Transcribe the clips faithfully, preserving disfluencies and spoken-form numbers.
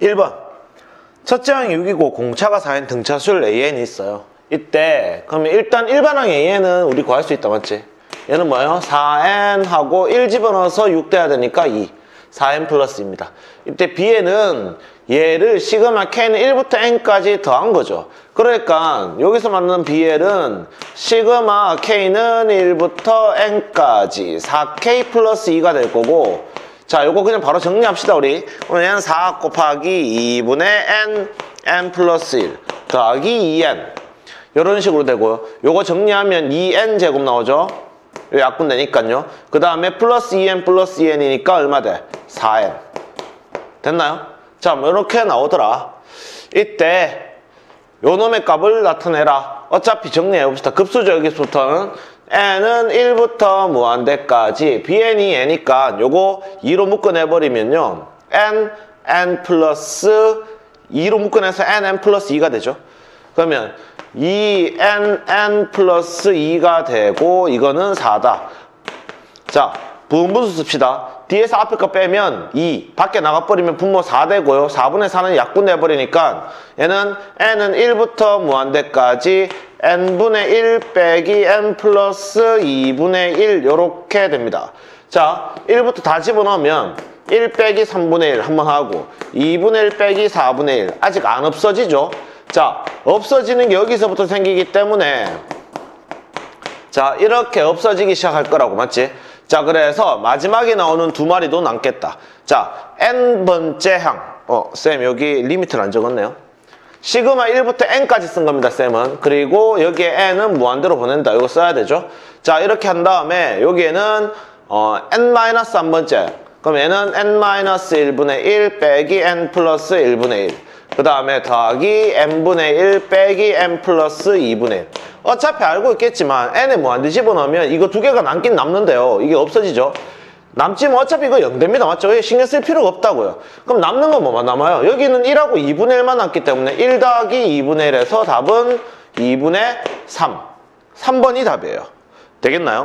일 번 첫째 항이 육이고 공차가 사인 등차수열 에이엔이 있어요. 이때 그러면 일단 일반항 에이엔은 우리 구할 수 있다, 맞지? 얘는 뭐예요? 사 엔 하고 일 집어넣어서 육 돼야 되니까 이. 사 엔 플러스입니다. 이때 B에는 얘를 시그마 K는 일부터 N까지 더한 거죠. 그러니까 여기서 만드는 비엘은 시그마 K는 일부터 N까지 사 케이 플러스 이가 될 거고, 자, 요거 그냥 바로 정리합시다, 우리. 그러면 얘는 사 곱하기 이분의 N, N 플러스 일 더하기 이 엔. 이런 식으로 되고요. 요거 정리하면 이 엔 제곱 나오죠? 요 약분 되니까요. 그 다음에 플러스 이 엔 플러스 이 엔이니까 얼마 돼? 사 엔. 됐나요? 자, 뭐 이렇게 나오더라. 이때 요 놈의 값을 나타내라. 어차피 정리해봅시다. 급수죠, 여기서부터는. n은 일부터 무한대까지 bn이 n이니까 요거 이로 묶어내버리면요. n, n 플러스 이로 묶어내서 n, n 플러스 이가 되죠. 그러면 이 n, n 플러스 이가 되고 이거는 사다. 자, 부분분수 씁시다. 뒤에서 앞에 거 빼면 이, 밖에 나가버리면 분모 사 되고요. 사분의 사는 약분돼버리니까 얘는 n은 일부터 무한대까지 n분의 일 빼기 n 플러스 이분의 일 요렇게 됩니다. 자, 일부터 다 집어넣으면 일 빼기 삼분의 일 한번 하고 이분의 일 빼기 사분의 일 아직 안 없어지죠? 자, 없어지는 게 여기서부터 생기기 때문에 자, 이렇게 없어지기 시작할 거라고, 맞지? 자, 그래서 마지막에 나오는 두 마리도 남겠다. 자, n번째 항. 어, 쌤 여기 리미트를 안 적었네요. 시그마 일부터 n까지 쓴 겁니다, 쌤은. 그리고 여기에 n은 무한대로 보낸다. 이거 써야 되죠. 자, 이렇게 한 다음에 여기에는 어, n-한 번째. 그럼 얘는 n-일분의 일 빼기 n 플러스 일분의 일. 그 다음에 더하기 n분의 일 빼기 n 플러스 이분의 일. 어차피 알고 있겠지만 n에 무한대 집어넣으면 이거 두 개가 남긴 남는데요. 이게 없어지죠. 남지면 어차피 이거 영 됩니다. 맞죠? 신경 쓸 필요가 없다고요. 그럼 남는 건 뭐만 남아요? 여기는 일하고 이분의 일만 남기 때문에 일 더하기 이분의 일에서 답은 이분의 삼. 삼 번이 답이에요. 되겠나요?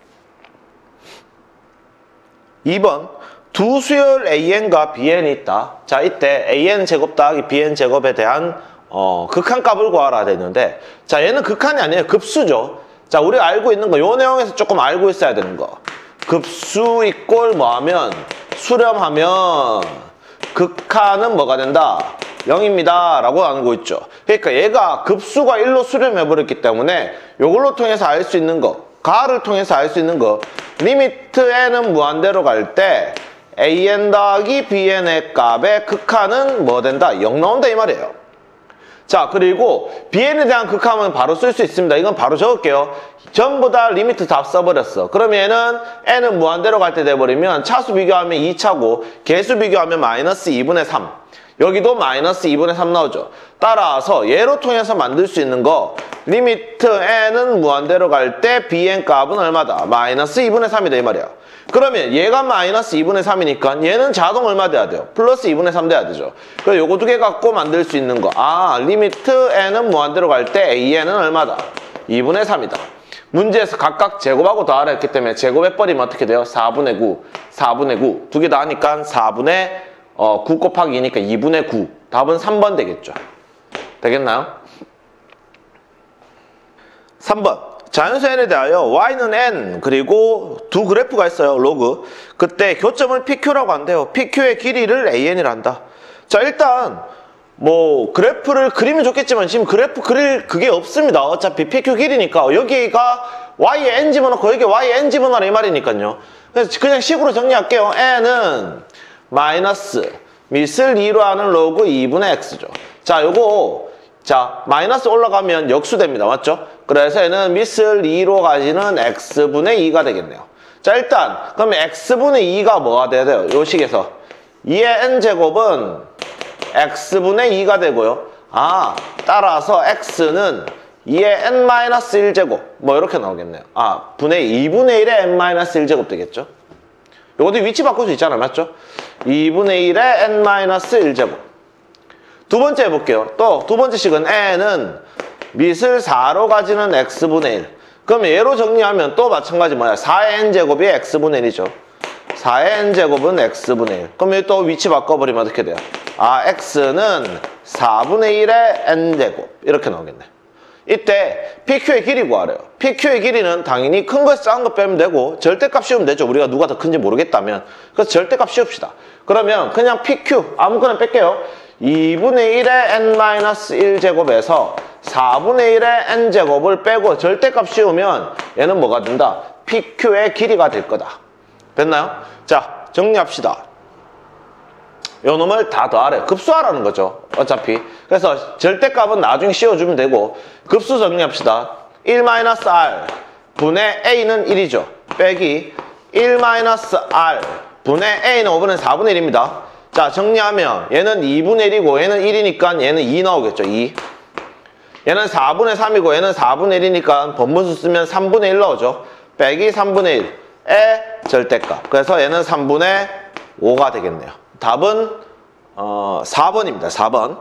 이 번 두 수열 에이엔과 비엔이 있다. 자, 이때 에이엔 제곱 더하기 비엔 제곱에 대한 어, 극한값을 구하라 되는데, 자, 얘는 극한이 아니에요. 급수죠. 자, 우리가 알고 있는 거, 요 내용에서 조금 알고 있어야 되는 거. 급수 이꼴 뭐 하면, 수렴하면, 극한은 뭐가 된다? 영입니다. 라고 알고 있죠. 그러니까 얘가 급수가 일로 수렴해버렸기 때문에, 요걸로 통해서 알 수 있는 거, 가를 통해서 알 수 있는 거, 리미트 n은 무한대로 갈 때, 에이엔 더하기 비엔의 값의 극한은 뭐 된다? 영 나온다 이 말이에요. 자, 그리고 비엔에 대한 극한은 바로 쓸 수 있습니다. 이건 바로 적을게요. 전부 다 리미트 다 써버렸어. 그러면 얘는 n은 무한대로 갈 때 돼버리면 차수 비교하면 이 차고 개수 비교하면 마이너스 이분의 삼. 여기도 마이너스 이분의 삼 나오죠. 따라서 얘로 통해서 만들 수 있는 거 리미트 n은 무한대로 갈 때 bn 값은 얼마다? 마이너스 이분의 삼이다 이 말이야. 그러면 얘가 마이너스 이분의 삼이니까 얘는 자동 얼마 돼야 돼요? 플러스 이분의 삼 돼야 되죠. 그래서 요거 두 개 갖고 만들 수 있는 거. 아, 리미트 n은 무한대로 갈 때 에이엔은 얼마다? 이분의 삼이다. 문제에서 각각 제곱하고 더하라 했기 때문에 제곱해버리면 어떻게 돼요? 사분의 구, 사분의 구. 두 개 다 하니까 사분의 어, 구 곱하기 이니까 이분의 구. 답은 삼 번 되겠죠. 되겠나요? 삼 번. 자연수 n에 대하여 y는 n 그리고 두 그래프가 있어요. 로그. 그때 교점을 피큐라고 한대요. 피큐의 길이를 에이엔이라 한다. 자, 일단 뭐 그래프를 그리면 좋겠지만 지금 그래프 그릴 그게 없습니다. 어차피 피큐 길이니까 여기가 y에 n 집어넣고 여기 y에 n 집어넣으라 이 말이니까요. 그래서 그냥 식으로 정리할게요. n은 마이너스 밑을 이로 하는 로그 이분의 x죠. 자, 요거 자, 마이너스 올라가면 역수됩니다. 맞죠? 그래서 얘는 밑을 이로 가지는 x분의 이가 되겠네요. 자, 일단 그러면 x분의 이가 뭐가 돼야 돼요? 요 식에서 이의 n제곱은 x분의 이가 되고요. 아, 따라서 x는 이의 n-일 제곱 뭐 이렇게 나오겠네요. 아, 분의 이분의 일의 n-일 제곱 되겠죠? 요것도 위치 바꿀 수 있잖아요. 맞죠? 이분의 일의 n-일 제곱. 두 번째 해볼게요. 또 두 번째 식은 n은 밑을 사로 가지는 x분의 일. 그러면 얘로 정리하면 또 마찬가지 뭐야? 사의 n제곱이 x분의 일이죠. 사의 n제곱은 x분의 일. 그럼 여기 또 위치 바꿔버리면 어떻게 돼요? 아, x는 사분의 일의 n제곱. 이렇게 나오겠네. 이때 피큐의 길이 구하래요. 피큐의 길이는 당연히 큰 거에서 작은 거 빼면 되고 절대값 씌우면 되죠. 우리가 누가 더 큰지 모르겠다면. 그래서 절대값 씌웁시다. 그러면 그냥 피큐 아무거나 뺄게요. 이분의 일의 n-일 제곱에서 사분의 일의 n제곱을 빼고 절대값 씌우면 얘는 뭐가 된다? 피큐의 길이가 될 거다. 됐나요? 자, 정리합시다. 요 놈을 다 더하래. 급수하라는 거죠. 어차피. 그래서 절대값은 나중에 씌워주면 되고 급수 정리합시다. 일 마이너스 알 분의 a는 일이죠. 빼기 일 마이너스 알 분의 a는 오분의 사분의 일입니다. 자, 정리하면 얘는 이분의 일이고 얘는 일이니까 얘는 이 나오겠죠. 이. 얘는 사분의 삼이고 얘는 사분의 일이니까 번분수 쓰면 삼분의 일 나오죠. 빼기 삼분의 일의 절대값. 그래서 얘는 삼분의 오가 되겠네요. 답은 어, 사 번입니다. 사 번.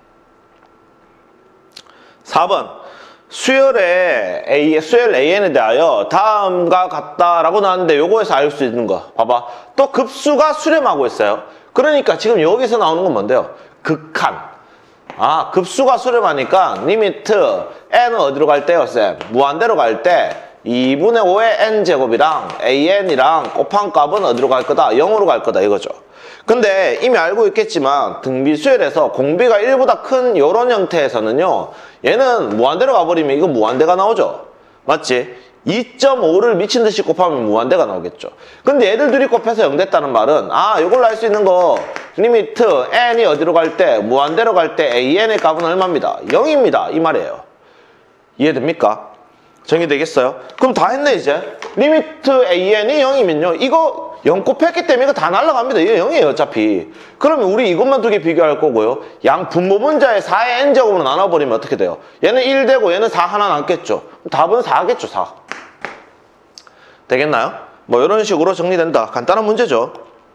사 번. 수열의 A, 수열 에이엔에 대하여 다음과 같다라고 나왔는데 요거에서 알 수 있는 거 봐봐. 또 급수가 수렴하고 있어요. 그러니까 지금 여기서 나오는 건 뭔데요? 극한. 아, 급수가 수렴하니까 리미트 n은 어디로 갈 때요, 쌤? 무한대로 갈 때 이분의 오의 n제곱이랑 an이랑 곱한 값은 어디로 갈 거다? 영으로 갈 거다 이거죠. 근데 이미 알고 있겠지만 등비수열에서 공비가 일보다 큰 이런 형태에서는요, 얘는 무한대로 가버리면 이거 무한대가 나오죠. 맞지? 이 점 오를 미친 듯이 곱하면 무한대가 나오겠죠. 근데 얘들 둘이 곱해서 영 됐다는 말은 아, 이걸로 할 수 있는 거 리미트 n이 어디로 갈 때? 무한대로 갈 때 an의 값은 얼마입니다? 영입니다. 이 말이에요. 이해됩니까? 정리되겠어요? 그럼 다 했네 이제. 리미트 an이 영이면요, 이거 영 곱했기 때문에 이거 다 날라갑니다. 이게 영이에요 어차피. 그러면 우리 이것만 두 개 비교할 거고요. 양 분모분자의 사의 n제곱으로 나눠버리면 어떻게 돼요? 얘는 일 되고 얘는 사 하나 남겠죠. 답은 사겠죠. 사. 되겠나요? 뭐 이런 식으로 정리된다. 간단한 문제죠.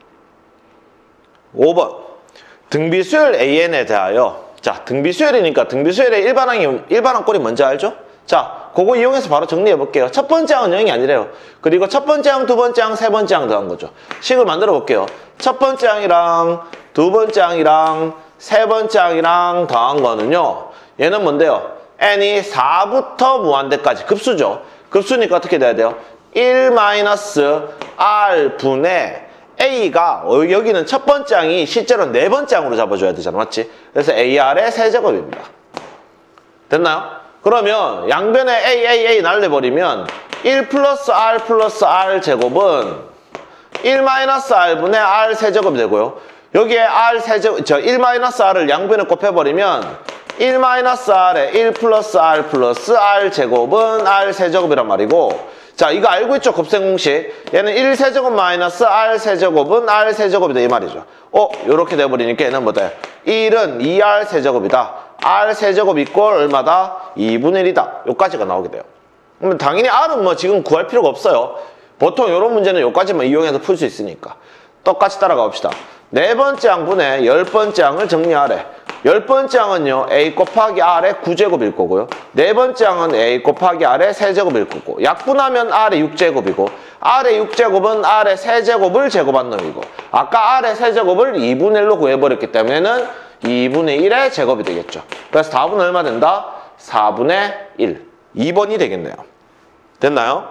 오 번. 등비수열 an에 대하여. 자, 등비수열이니까 등비수열의 일반항이, 일반항 꼴이 뭔지 알죠? 자, 그거 이용해서 바로 정리해 볼게요. 첫 번째 항은 영이 아니래요. 그리고 첫 번째 항, 두 번째 항, 세 번째 항 더한 거죠. 식을 만들어 볼게요. 첫 번째 항이랑 두 번째 항이랑 세 번째 항이랑 더한 거는요, 얘는 뭔데요? n이 사부터 무한대까지 급수죠. 급수니까 어떻게 돼야 돼요? 일 마이너스 알 분의 a가, 여기는 첫 번째 항이 실제로 네 번째 항으로 잡아줘야 되잖아. 맞지? 그래서 에이알의 세제곱입니다. 됐나요? 그러면 양변에 a, a, a 날려버리면 일 플러스 r 플러스 r 제곱은 일 마이너스 r분의 r 세제곱이 되고요. 여기에 r 세제곱, 저 일 마이너스 r을 양변에 곱해버리면 일 마이너스 r에 일 플러스 r 플러스 r 제곱은 r 세제곱이란 말이고, 자, 이거 알고 있죠? 곱셈 공식. 얘는 일 세제곱 마이너스 r 세제곱은 r 세제곱이다 이 말이죠. 어? 요렇게 돼버리니까 얘는 뭐다? 일은 이 알 세제곱이다. r 세제곱 이꼴 얼마다? 이분의 일이다. 요까지가 나오게 돼요. 그러면 당연히 r은 뭐 지금 구할 필요가 없어요. 보통 이런 문제는 요까지만 이용해서 풀 수 있으니까. 똑같이 따라가 봅시다. 네 번째 항분의 열 번째 항을 정리하래. 열 번째 항은요, a 곱하기 r의 구제곱일 거고요. 네 번째 항은 a 곱하기 r의 세제곱일 거고, 약분하면 r의 육제곱이고, r의 육제곱은 r의 세제곱을 제곱한 놈이고, 아까 r의 세제곱을 이분의 일로 구해버렸기 때문에는 이분의 일의 제곱이 되겠죠. 그래서 답은 얼마 된다? 사분의 일. 이 번이 되겠네요. 됐나요?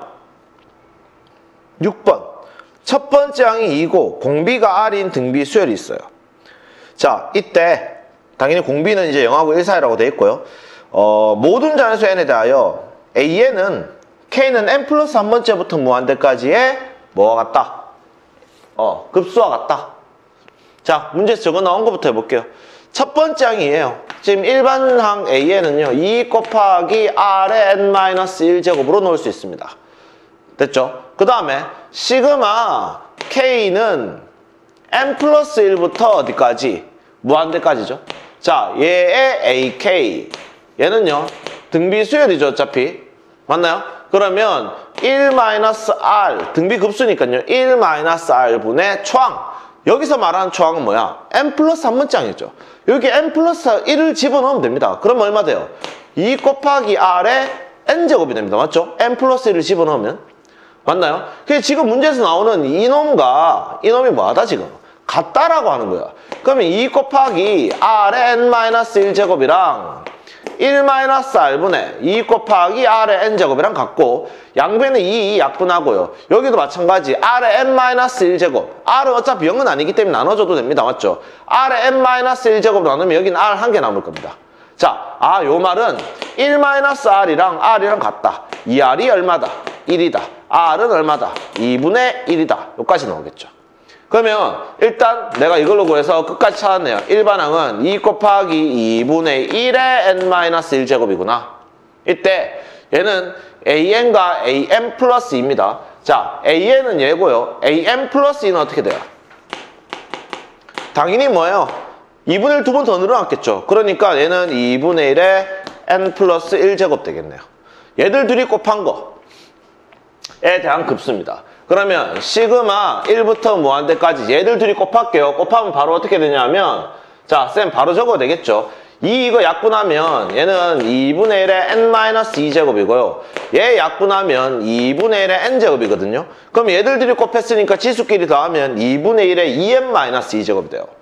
육 번. 첫 번째 항이 이고 공비가 r인 등비 수열이 있어요. 자, 이때 당연히 공비는 이제 영하고 일 사이라고 되어 있고요. 어, 모든 자연수 n에 대하여 an은 k는 n 플러스 한 번째부터 무한대까지의 뭐와 같다? 어, 급수와 같다. 자, 문제에서 적어 나온 것부터 해볼게요. 첫 번째 항이에요. 지금 일반항 an은요, 이 곱하기 r의 n-일 제곱으로 놓을 수 있습니다. 됐죠? 그 다음에 시그마 k는 n 플러스 일부터 어디까지? 무한대까지죠. 자, 얘의 ak, 얘는요, 등비 수열이죠, 어차피. 맞나요? 그러면 일 마이너스 r, 등비 급수니까요, 일 마이너스 r분의 초항. 여기서 말하는 초항은 뭐야? n 플러스 한 번째 항이죠. 여기 n 플러스 일을 집어넣으면 됩니다. 그럼 얼마 돼요? 이 곱하기 r의 n제곱이 됩니다. 맞죠? n 플러스 일을 집어넣으면. 맞나요? 그래서 지금 문제에서 나오는 이놈과 이놈이 뭐하다 지금? 같다라고 하는 거야. 그러면 이 곱하기 R의 n 마이너스 일 제곱이랑 일 마이너스 R분의 이 곱하기 R의 n제곱이랑 같고 양변에 이 약분하고요. 여기도 마찬가지 R의 n 마이너스 일 제곱. R은 어차피 영은 아니기 때문에 나눠줘도 됩니다. 맞죠? R의 n 마이너스 일 제곱 나누면 여기는 R 한 개 남을 겁니다. 자, 아, 요 말은 일 마이너스 R이랑 R이랑 같다. 이 R이 얼마다? 일이다. R은 얼마다? 이분의 일이다. 여기까지 나오겠죠. 그러면 일단 내가 이걸로 구해서 끝까지 찾았네요. 일반항은 이 곱하기 이분의 일의 n 마이너스 일 제곱이구나. 이때 얘는 an과 an 플러스 이입니다. 자, an은 얘고요. an 플러스 이는 어떻게 돼요? 당연히 뭐예요? 이분의 일 두 번 더 늘어났겠죠. 그러니까 얘는 이분의 일의 n 플러스 일 제곱 되겠네요. 얘들 둘이 곱한 거에 대한 급수입니다. 그러면 시그마 일부터 무한대까지 얘들 둘이 곱할게요. 곱하면 바로 어떻게 되냐면 자, 쌤 바로 적어도 되겠죠. 이 이거 약분하면 얘는 이분의 일의 n 마이너스 이 제곱이고요. 얘 약분하면 이분의 일의 n 제곱이거든요. 그럼 얘들 둘이 곱했으니까 지수끼리 더하면 이분의 일의 이 엔 마이너스 이 제곱이 돼요.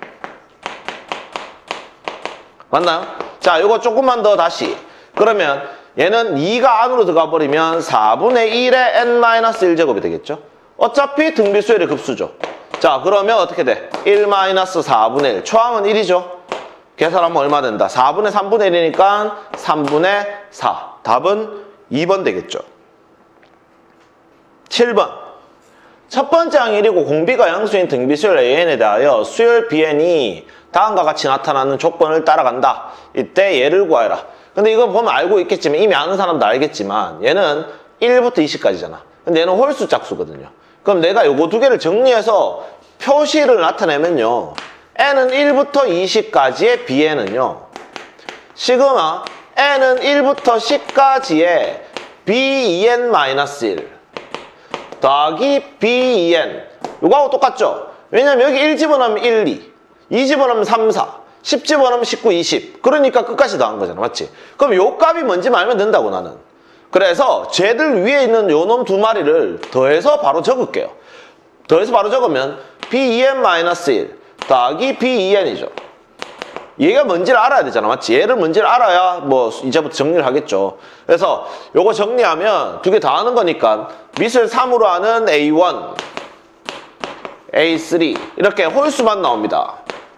맞나요? 자, 요거 조금만 더 다시. 그러면 얘는 이가 안으로 들어가 버리면 사분의 일의 n 마이너스 일 제곱이 되겠죠? 어차피 등비수열의 급수죠. 자, 그러면 어떻게 돼? 일 마이너스 사분의 일. 초항은 일이죠? 계산하면 얼마 된다? 사분의 삼분의 일이니까 삼분의 사. 답은 이 번 되겠죠. 칠 번. 첫 번째 항이 일이고 공비가 양수인 등비수열 에이엔에 대하여 수열 비엔이 다음과 같이 나타나는 조건을 따라간다. 이때 얘를 구하여라. 근데 이거 보면 알고 있겠지만 이미 아는 사람도 알겠지만 얘는 일부터 이십까지잖아. 근데 얘는 홀수 짝수거든요. 그럼 내가 요거 두 개를 정리해서 표시를 나타내면요. n은 일부터 이십까지의 bn은요. 시그마 n은 일부터 십까지의 ben 마이너스 일 더하기 ben 요거하고 똑같죠? 왜냐면 여기 일 집어넣으면 일, 이 이 집어넣으면 삼, 사 십 집어넣으면 십구, 이십 그러니까 끝까지 더한 거잖아. 맞지? 그럼 요 값이 뭔지 알면 된다고 나는. 그래서 쟤들 위에 있는 요 놈 두 마리를 더해서 바로 적을게요. 더해서 바로 적으면 ben 마이너스 일 더하기 ben이죠. 얘가 뭔지를 알아야 되잖아. 맞지? 얘를 뭔지를 알아야 뭐 이제부터 정리를 하겠죠. 그래서 요거 정리하면 두 개 다 하는 거니까 밑을 삼으로 하는 에이 원, 에이 쓰리 이렇게 홀수만 나옵니다.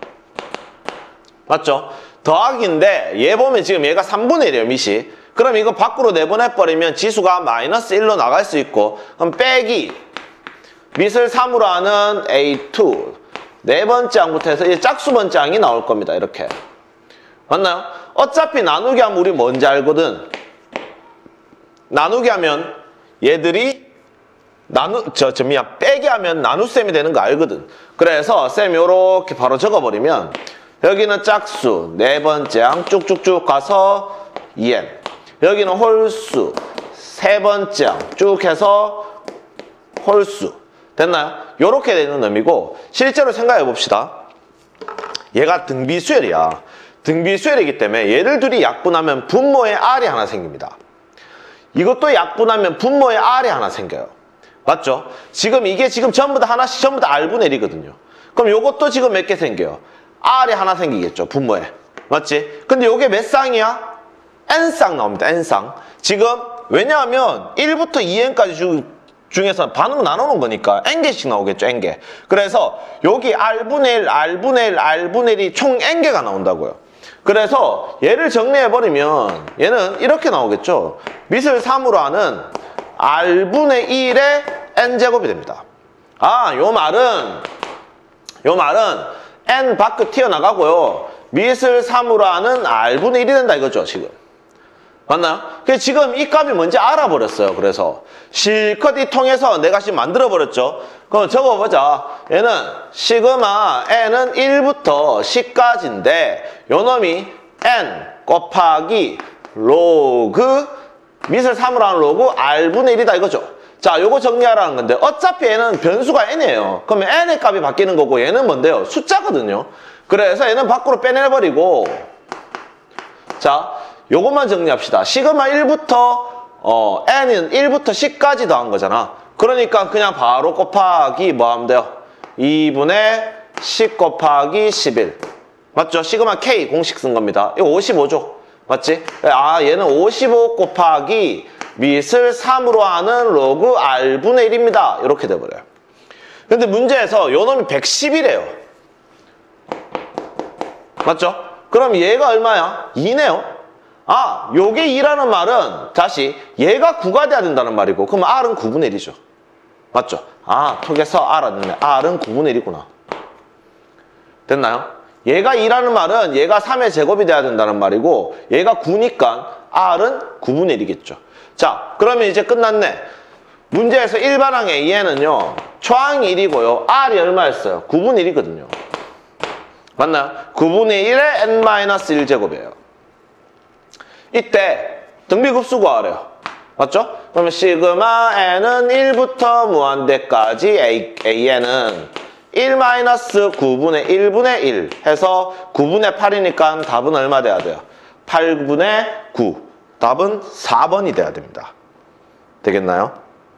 맞죠? 더하기인데 얘 보면 지금 얘가 삼분의 일이에요. 밑이. 그럼 이거 밖으로 내보내버리면 지수가 마이너스 일로 나갈 수 있고 그럼 빼기 밑을 삼으로 하는 에이 투 네 번째 항부터 해서 이제 짝수 번째 항이 나올 겁니다. 이렇게. 맞나요? 어차피 나누기 하면 우리 뭔지 알거든. 나누기 하면 얘들이 나누, 저, 저, 미안. 빼기 하면 나눗셈이 되는 거 알거든. 그래서 쌤 요렇게 바로 적어버리면 여기는 짝수 네 번째 항 쭉쭉쭉 가서 이 엔 여기는 홀수 세 번째 항 쭉 해서 홀수 됐나요? 요렇게 되는 의미고 실제로 생각해 봅시다. 얘가 등비수열이야. 등비수열이기 때문에 얘를 둘이 약분하면 분모에 R이 하나 생깁니다. 이것도 약분하면 분모에 R이 하나 생겨요. 맞죠? 지금 이게 지금 전부 다 하나씩 전부 다 R분의 일이거든요. 그럼 요것도 지금 몇 개 생겨요? R이 하나 생기겠죠. 분모에. 맞지? 근데 요게 몇 쌍이야? N쌍 나옵니다. N쌍. 지금 왜냐하면 일부터 이 엔까지 주, 중에서 반으로 나누는 거니까 N개씩 나오겠죠. N개. 그래서 여기 R분의 일, R분의 일, R분의 일이 총 N개가 나온다고요. 그래서 얘를 정리해버리면 얘는 이렇게 나오겠죠. 밑을 삼으로 하는 R분의 일의 N제곱이 됩니다. 아, 요 말은 요 말은 N 밖으로 튀어나가고요. 밑을 삼으로 하는 R분의 일이 된다 이거죠. 지금. 맞나요? 그래서 지금 이 값이 뭔지 알아버렸어요. 그래서 실컷 이 통해서 내가 지금 만들어버렸죠. 그럼 적어보자. 얘는 시그마 n은 일부터 십까지인데 요 놈이 n 곱하기 로그 밑을 삼으로 하는 로그 R분의 일이다 이거죠. 자, 요거 정리하라는 건데 어차피 얘는 변수가 n이에요. 그러면 n의 값이 바뀌는 거고 얘는 뭔데요? 숫자거든요. 그래서 얘는 밖으로 빼내버리고 자, 요것만 정리합시다. 시그마 일부터 어, n은 일부터 십까지 더한 거잖아. 그러니까 그냥 바로 곱하기 뭐 하면 돼요? 이분의 십 곱하기 십일. 맞죠? 시그마 K 공식 쓴 겁니다. 이거 오십오죠? 맞지? 아, 얘는 오십오 곱하기 밑을 삼으로 하는 로그 R분의 일입니다. 이렇게 돼버려요. 근데 문제에서 요 놈이 백십이래요. 맞죠? 그럼 얘가 얼마야? 이네요. 아, 요게 이라는 말은 다시 얘가 구가 돼야 된다는 말이고, 그럼 R은 구분의 일이죠. 맞죠? 아, 톡에서 알았네. R은 구분의 일이구나. 됐나요? 얘가 이라는 말은 얘가 삼의 제곱이 돼야 된다는 말이고, 얘가 구니까 R은 구분의 일이겠죠. 자, 그러면 이제 끝났네. 문제에서 일반항 A에는요, 초항이 일이고요. R이 얼마였어요? 구분의 일이거든요. 맞나요? 구분의 일의 엔 마이너스 일 제곱이에요. 이때 등비급수 구하래요. 맞죠? 그러면 시그마 n은 일부터 무한대까지 A, A에는 일 마이너스 구분의 일분의 일 해서 구분의 팔이니까 답은 얼마 돼야 돼요? 팔분의 구. 답은 사 번이 돼야 됩니다. 되겠나요?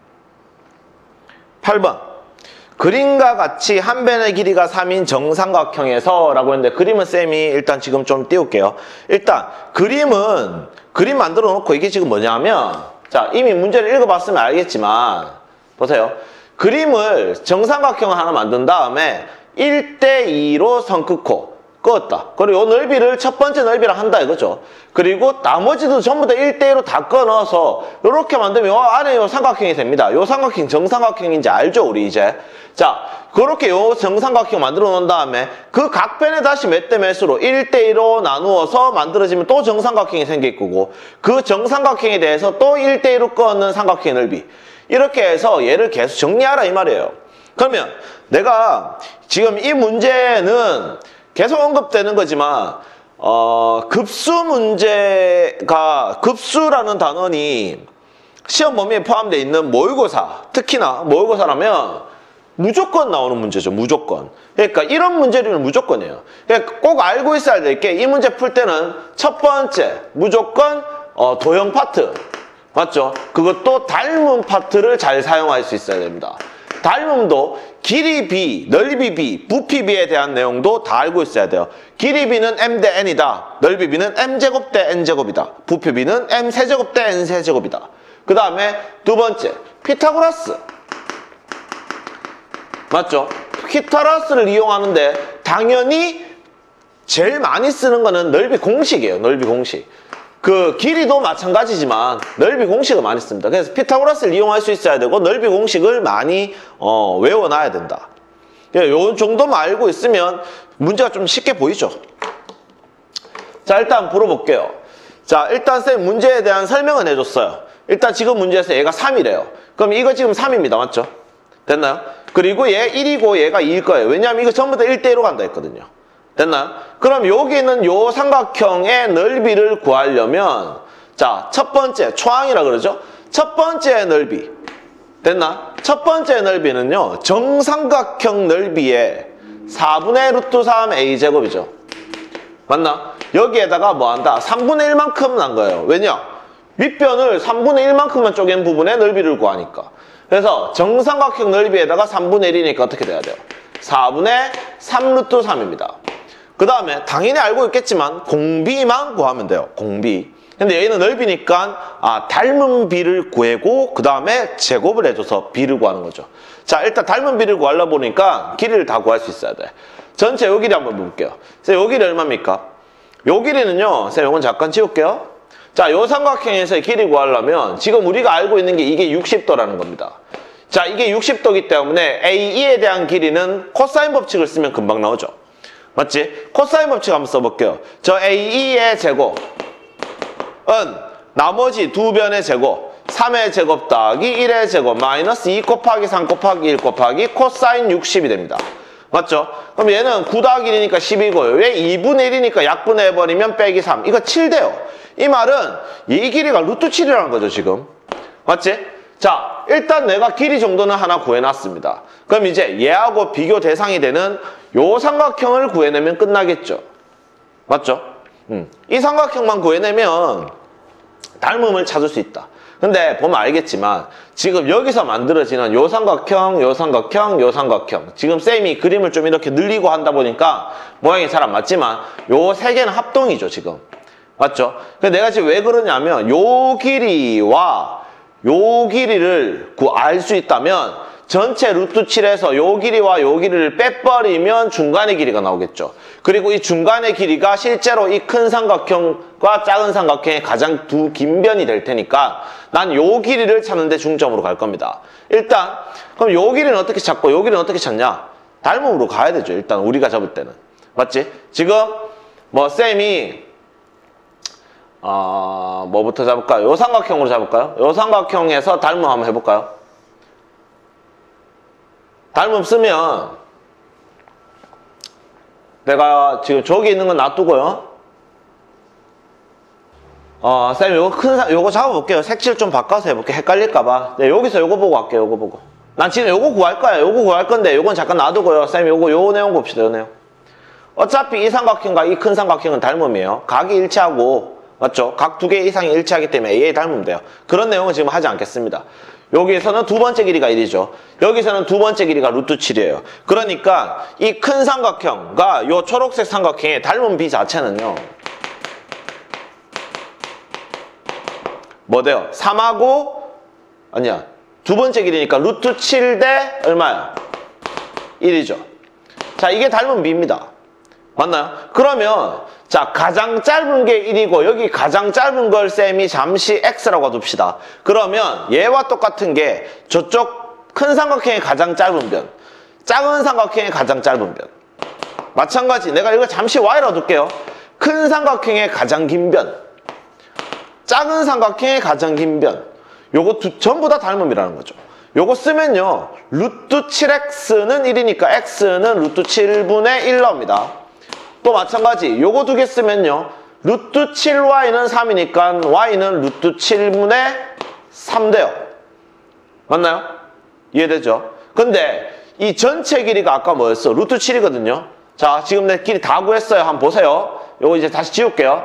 팔 번. 그림과 같이 한 변의 길이가 삼인 정삼각형에서 라고 했는데, 그림은 쌤이 일단 지금 좀 띄울게요. 일단 그림은 그림 만들어 놓고 이게 지금 뭐냐면, 자, 이미 문제를 읽어봤으면 알겠지만 보세요. 그림을 정삼각형을 하나 만든 다음에 일 대 이로 선 긋고 끄었다. 그리고 요 넓이를 첫 번째 넓이라 한다 이거죠. 그리고 나머지도 전부 다 일 대 이로 다 꺼 넣어서 이렇게 만들면 요 안에 요 삼각형이 됩니다. 요 삼각형 정삼각형인지 알죠, 우리 이제? 자, 그렇게 요 정삼각형 만들어 놓은 다음에 그 각변에 다시 몇 대 몇으로 일 대 이로 나누어서 만들어지면 또 정삼각형이 생길 거고, 그 정삼각형에 대해서 또 일 대 이로 꺼는 삼각형의 넓이. 이렇게 해서 얘를 계속 정리하라 이 말이에요. 그러면 내가 지금 이 문제는 계속 언급되는 거지만, 어, 급수 문제가, 급수라는 단원이 시험 범위에 포함되어 있는 모의고사, 특히나 모의고사라면 무조건 나오는 문제죠. 무조건. 그러니까 이런 문제는 무조건이에요. 그러니까 꼭 알고 있어야 될 게, 이 문제 풀 때는 첫 번째 무조건 어, 도형 파트, 맞죠? 그것도 닮은 파트를 잘 사용할 수 있어야 됩니다. 닮음도 길이 B, 넓이 B, 부피 B에 대한 내용도 다 알고 있어야 돼요. 길이 B는 M 대 N이다. 넓이 B는 M제곱 대 N제곱이다. 부피 B는 M 세제곱 대 N 세제곱이다. 그 다음에 두 번째, 피타고라스. 맞죠? 피타고라스를 이용하는데 당연히 제일 많이 쓰는 거는 넓이 공식이에요. 넓이 공식. 그 길이도 마찬가지지만 넓이 공식을 많이 씁니다. 그래서 피타고라스를 이용할 수 있어야 되고 넓이 공식을 많이 어, 외워놔야 된다. 요 정도만 알고 있으면 문제가 좀 쉽게 보이죠. 자, 일단 풀어볼게요. 자, 일단 쌤 문제에 대한 설명은 해줬어요. 일단 지금 문제에서 얘가 삼이래요. 그럼 이거 지금 삼입니다. 맞죠? 됐나요? 그리고 얘 일이고 얘가 이일 거예요. 왜냐하면 이거 전부 다 일 대 이로 간다 했거든요. 됐나요? 그럼 여기는 요 삼각형의 넓이를 구하려면, 자, 첫 번째 초항이라 그러죠? 첫 번째 넓이. 됐나? 첫 번째 넓이는요, 정삼각형 넓이의 사분의 루트 삼 A제곱이죠. 맞나? 여기에다가 뭐 한다? 삼분의 일만큼 난 거예요. 왜냐? 밑변을 삼분의 일만큼만 쪼갠 부분의 넓이를 구하니까. 그래서 정삼각형 넓이에다가 삼분의 일이니까 어떻게 돼야 돼요? 사분의 삼 루트 삼입니다. 그 다음에 당연히 알고 있겠지만 공비만 구하면 돼요. 공비. 근데 얘는 넓이니까 아, 닮은 비를 구하고 그 다음에 제곱을 해줘서 비를 구하는 거죠. 자, 일단 닮은 비를 구하려 보니까 길이를 다 구할 수 있어야 돼. 전체 요 길이 한번 볼게요. 요 길이 얼마입니까? 요 길이는요, 쌤 요건 잠깐 지울게요. 자, 요 삼각형에서의 길이 구하려면 지금 우리가 알고 있는 게 이게 육십 도라는 겁니다. 자, 이게 육십 도이기 때문에 에이이에 대한 길이는 코사인 법칙을 쓰면 금방 나오죠. 맞지? 코사인 법칙 한번 써볼게요. 저 에이이의 제곱은 나머지 두 변의 제곱, 삼의 제곱 더하기 일의 제곱 마이너스 이 곱하기 삼 곱하기 일 곱하기 코사인 육십이 됩니다. 맞죠? 그럼 얘는 구 더하기 일이니까 십이고요. 왜 이분의 일이니까 약분해버리면 빼기 삼. 이거 칠 돼요. 이 말은 이 길이가 루트 칠이라는 거죠, 지금. 맞지? 자, 일단 내가 길이 정도는 하나 구해놨습니다. 그럼 이제 얘하고 비교 대상이 되는 요 삼각형을 구해내면 끝나겠죠. 맞죠? 음. 이 삼각형만 구해내면 닮음을 찾을 수 있다. 근데 보면 알겠지만 지금 여기서 만들어지는 요 삼각형, 요 삼각형, 요 삼각형 지금 쌤이 그림을 좀 이렇게 늘리고 한다 보니까 모양이 잘 안 맞지만 요 세 개는 합동이죠 지금. 맞죠? 근데 내가 지금 왜 그러냐면 요 길이와 요 길이를 알 수 있다면 전체 루트 칠에서 요 길이와 요 길이를 빼버리면 중간의 길이가 나오겠죠. 그리고 이 중간의 길이가 실제로 이 큰 삼각형과 작은 삼각형의 가장 두 긴 변이 될 테니까 난 요 길이를 찾는데 중점으로 갈 겁니다. 일단 그럼 요 길이는 어떻게 찾고 요 길이는 어떻게 찾냐? 닮음으로 가야 되죠. 일단 우리가 잡을 때는. 맞지? 지금 뭐 쌤이 어, 뭐부터 잡을까요? 요 삼각형으로 잡을까요? 요 삼각형에서 닮음 한번 해볼까요? 닮음 쓰면 내가 지금 저기 있는 건 놔두고요. 어, 쌤 요거 큰, 사, 요거 잡아볼게요. 색칠 좀 바꿔서 해볼게요. 헷갈릴까봐. 네, 여기서 요거 보고 할게요. 요거 보고. 난 지금 요거 구할 거야. 요거 구할 건데 요건 잠깐 놔두고요. 쌤 요거 요 내용 봅시다. 요 내용. 어차피 이 삼각형과 이 큰 삼각형은 닮음이에요. 각이 일치하고 맞죠? 각 두 개 이상이 일치하기 때문에 A에 닮으면 돼요. 그런 내용은 지금 하지 않겠습니다. 여기에서는 두 번째 길이가 일이죠. 여기서는 두 번째 길이가 루트 칠이에요. 그러니까 이 큰 삼각형과 이 초록색 삼각형의 닮은 비 자체는요. 뭐 돼요? 삼하고 아니야. 두 번째 길이니까 루트 칠 대 얼마야? 일이죠. 자, 이게 닮은 비입니다. 맞나요? 그러면 자, 가장 짧은 게 일이고 여기 가장 짧은 걸 쌤이 잠시 X라고 둡시다. 그러면 얘와 똑같은 게 저쪽 큰 삼각형의 가장 짧은 변, 작은 삼각형의 가장 짧은 변. 마찬가지 내가 이거 잠시 Y라고 둘게요. 큰 삼각형의 가장 긴 변, 작은 삼각형의 가장 긴 변. 요거 두, 전부 다 닮음이라는 거죠. 요거 쓰면요. 루트 칠 엑스는 일이니까 X는 루트 칠분의 일 나옵니다. 또 마찬가지 요거 두 개 쓰면요. 루트 칠 와이는 삼이니까 Y는 루트 칠분의 삼 돼요. 맞나요? 이해되죠? 근데 이 전체 길이가 아까 뭐였어? 루트 칠이거든요. 자, 지금 내 길이 다 구했어요. 한번 보세요. 요거 이제 다시 지울게요.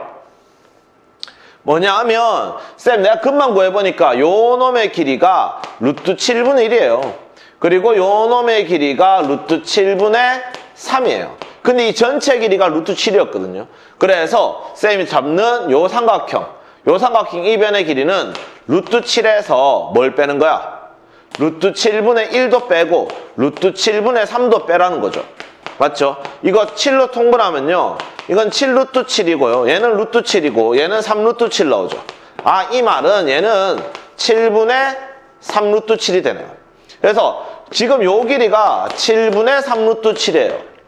뭐냐 하면 쌤 내가 금방 구해보니까 요 놈의 길이가 루트 칠분의 일이에요. 그리고 요 놈의 길이가 루트 칠분의 삼이에요. 근데 이 전체 길이가 루트 칠이었거든요. 그래서 쌤이 잡는 요 삼각형, 요 삼각형 이 변의 길이는 루트 칠에서 뭘 빼는 거야? 루트 칠분의 일도 빼고 루트 칠분의 삼도 빼라는 거죠. 맞죠? 이거 칠로 통분하면요. 이건 칠 루트 칠이고요. 얘는 루트 칠이고 얘는 삼 루트 칠 나오죠. 아, 이 말은 얘는 칠분의 삼 루트 칠이 되네요. 그래서 지금 요 길이가 칠분의 삼 루트 칠이에요.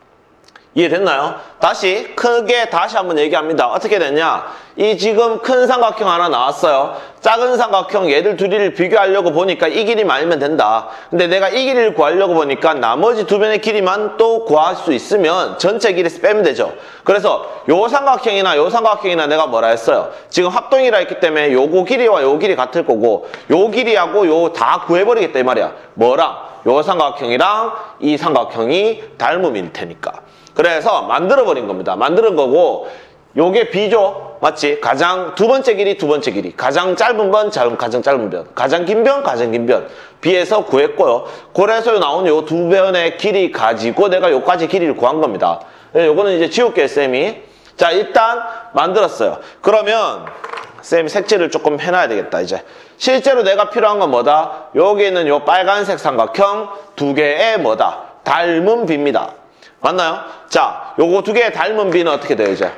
이해됐나요? 다시 크게 다시 한번 얘기합니다. 어떻게 됐냐? 이 지금 큰 삼각형 하나 나왔어요. 작은 삼각형 얘들 둘이를 비교하려고 보니까 이 길이만 알면 된다. 근데 내가 이 길이를 구하려고 보니까 나머지 두 변의 길이만 또 구할 수 있으면 전체 길이에서 빼면 되죠. 그래서 요 삼각형이나 요 삼각형이나 내가 뭐라 했어요? 지금 합동이라 했기 때문에 요거 길이와 요 길이 같을 거고 요 길이하고 요 다 구해버리겠다 이 말이야. 뭐랑? 요 삼각형이랑 이 삼각형이 닮음일 테니까. 그래서 만들어버린 겁니다. 만드는 거고 요게 B죠. 맞지? 가장 두 번째 길이 두 번째 길이 가장 짧은 변 가장 짧은 변 가장 긴 변 가장 긴 변 B에서 구했고요. 그래서 나온 요 두 변의 길이 가지고 내가 요까지 길이를 구한 겁니다. 요거는 이제 지울게요 쌤이. 자, 일단 만들었어요. 그러면 쌤이 색칠을 조금 해놔야 되겠다. 이제 실제로 내가 필요한 건 뭐다? 여기 있는 요 빨간색 삼각형 두 개의 뭐다? 닮은 B입니다. 맞나요? 자, 요거 두 개의 닮은 B는 어떻게 돼요, 이제?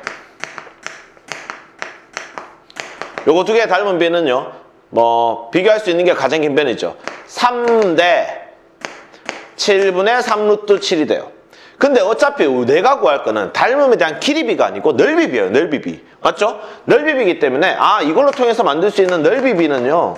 요거 두 개의 닮은 B는요, 뭐, 비교할 수 있는 게 가장 긴 변이죠. 삼 대 칠분의 삼 루트 칠이 돼요. 근데 어차피 내가 구할 거는 닮음에 대한 길이비가 아니고 넓이비예요, 넓이비. 맞죠? 넓이비이기 때문에, 아, 이걸로 통해서 만들 수 있는 넓이비는요,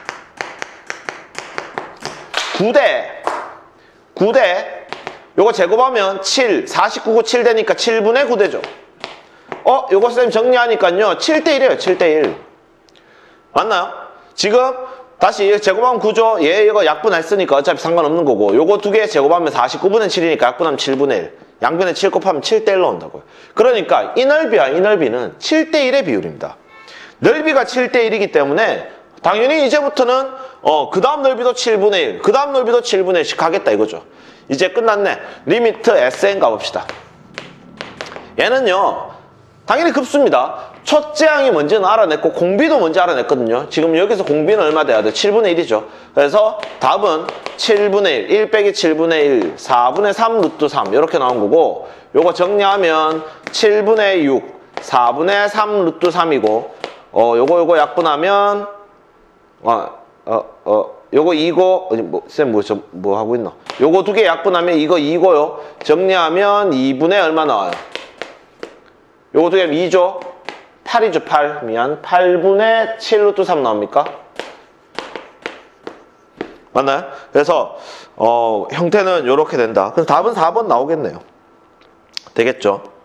구 대, 구 대, 요거 제곱하면 칠, 사십구 구 칠 되니까 칠분의 구 되죠. 어? 요거 쌤 정리하니까요. 칠 대 일이에요. 칠 대 일. 맞나요? 지금 다시 제곱하면 구죠. 얘 이거 약분했으니까 어차피 상관없는 거고 요거 두 개 제곱하면 사십구분의 칠이니까 약분하면 칠분의 일. 양변에 칠 곱하면 칠 대 일 나온다고요. 그러니까 이 넓이와 이 넓이는 칠 대 일의 비율입니다. 넓이가 칠 대 일이기 때문에 당연히 이제부터는 어, 그 다음 넓이도 칠분의 일, 그 다음 넓이도 칠분의 일씩 가겠다 이거죠. 이제 끝났네. 리미트 에스엔 가봅시다. 얘는요, 당연히 급수입니다. 첫째 항이 뭔지는 알아냈고 공비도 뭔지 알아냈거든요. 지금 여기서 공비는 얼마 돼야 돼? 칠분의 일이죠. 그래서 답은 칠분의 일, 일 빼기 칠분의 일, 사분의 삼 루트 삼 이렇게 나온 거고, 요거 정리하면 칠분의 육, 사분의 삼 루트 삼이고, 어, 요거 요거 약분하면 어, 어, 어, 요거 이고, 뭐, 쌤, 뭐, 저, 뭐 하고 있노? 요거 두 개 약분하면 이거 이고요. 정리하면 이분의 얼마 나와요? 요거 두 개 하면 이죠? 팔이죠, 팔. 미안. 팔분의 칠 루트 삼 나옵니까? 맞나요? 그래서, 어, 형태는 요렇게 된다. 그래서 답은 사 번 나오겠네요. 되겠죠?